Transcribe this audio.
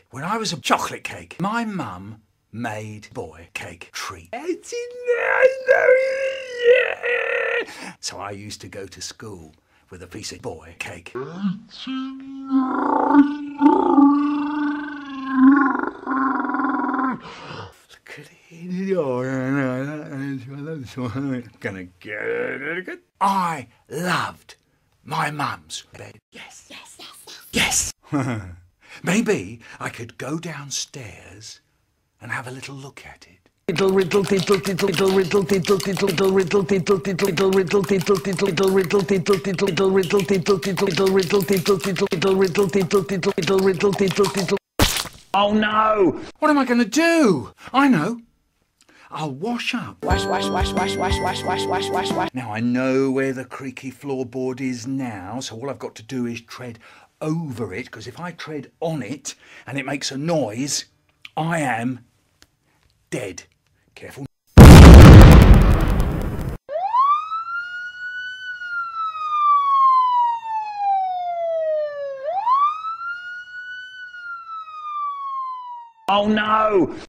When I was a chocolate cake, my mum made boy cake treat. So I used to go to school with a piece of boy cake. I loved my mum's bed. Yes, yes, yes, yes. Maybe I could go downstairs and have a little look at it. Oh no! What am I going to do? I know. I'll wash up. Wash. Now I know where the creaky floorboard is now, so all I've got to do is tread over it, because if I tread on it and it makes a noise, I am dead. Careful. Oh no!